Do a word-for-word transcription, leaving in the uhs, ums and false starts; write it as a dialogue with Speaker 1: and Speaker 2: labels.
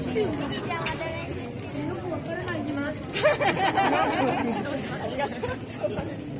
Speaker 1: ゃあまたね。よくわからない。行きます。ありがとう。